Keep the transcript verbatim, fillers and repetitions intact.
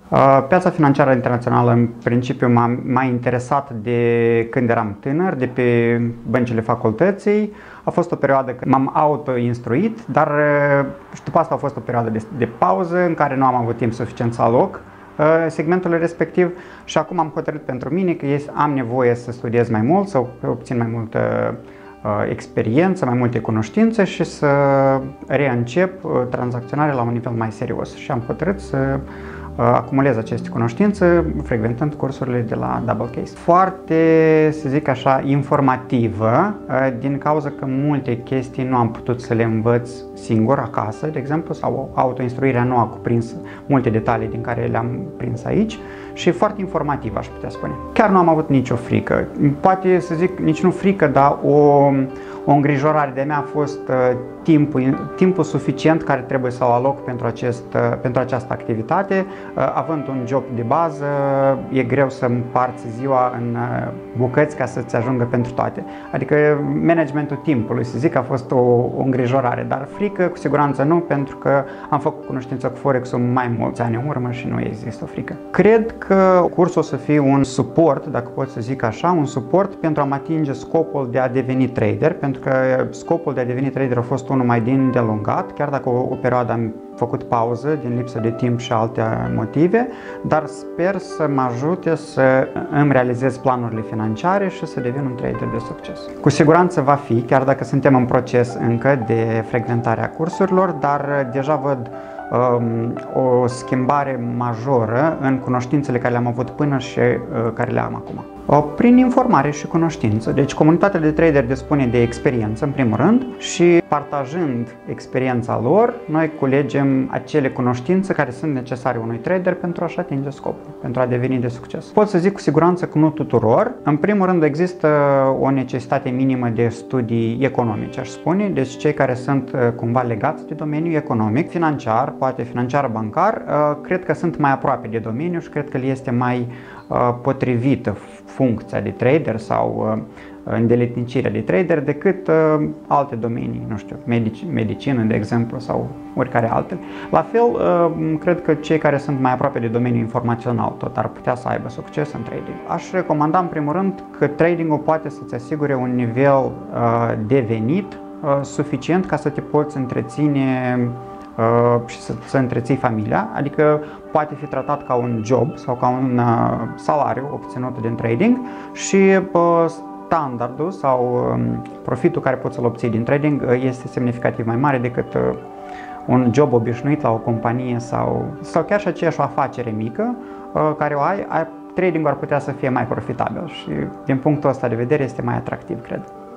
Piața financiară internațională în principiu m-a interesat de când eram tânăr, de pe băncile facultății. A fost o perioadă când m-am auto-instruit, dar și după asta a fost o perioadă de, de pauză în care nu am avut timp suficient să aloc segmentul respectiv și acum am hotărât pentru mine că am nevoie să studiez mai mult, să obțin mai multă experiență, mai multe cunoștințe și să reîncep tranzacționarea la un nivel mai serios. Și am hotărât să acumulez aceste cunoștințe frecventând cursurile de la Double Case. Foarte, să zic așa, informativă, din cauza că multe chestii nu am putut să le învăț singur acasă, de exemplu, sau autoinstruirea nu a cuprins multe detalii din care le-am prins aici și foarte informativ, aș putea spune. Chiar nu am avut nicio frică, poate să zic nici nu frică, dar o, o îngrijorare de-a mea a fost uh, timpul, timpul suficient care trebuie să-l aloc pentru, acest, uh, pentru această activitate. Uh, având un job de bază, e greu să împarți ziua în uh, bucăți ca să-ți ajungă pentru toate. Adică managementul timpului, să zic, a fost o, o îngrijorare, dar frică cu siguranță nu, pentru că am făcut cunoștință cu Forex-ul mai mulți ani în urmă și nu există o frică. Cred că cursul o să fie un suport, dacă pot să zic așa, un suport pentru a-mi atinge scopul de a deveni trader, pentru că scopul de a deveni trader a fost unul mai din delungat, chiar dacă o, o perioadă am făcut pauză din lipsă de timp și alte motive, dar sper să mă ajute să îmi realizez planurile financiare și să devin un trader de succes. Cu siguranță va fi, chiar dacă suntem în proces încă de frecventare a cursurilor, dar deja văd um, o schimbare majoră în cunoștințele care le-am avut până și uh, care le am acum. Prin informare și cunoștință. Deci comunitatea de trader dispune de experiență în primul rând și partajând experiența lor, noi culegem acele cunoștințe care sunt necesare unui trader pentru a-și atinge scopul, pentru a deveni de succes. Pot să zic cu siguranță că nu tuturor. În primul rând există o necesitate minimă de studii economice, aș spune, deci cei care sunt cumva legați de domeniul economic, financiar, poate financiar bancar, cred că sunt mai aproape de domeniu și cred că le este mai potrivită funcția de trader sau uh, îndeletnicirea de trader decât uh, alte domenii, nu știu, medici, medicină, de exemplu, sau oricare altele. La fel, uh, cred că cei care sunt mai aproape de domeniul informațional tot ar putea să aibă succes în trading. Aș recomanda, în primul rând, că tradingul poate să-ți asigure un nivel uh, de venit uh, suficient ca să te poți întreține Uh, și să, să întreții familia, adică poate fi tratat ca un job sau ca un uh, salariu obținut din trading și uh, standardul sau uh, profitul care poți să-l obții din trading uh, este semnificativ mai mare decât uh, un job obișnuit la o companie sau, sau chiar și aceeași o afacere mică uh, care o ai, ai tradingul ar putea să fie mai profitabil și din punctul ăsta de vedere este mai atractiv, cred.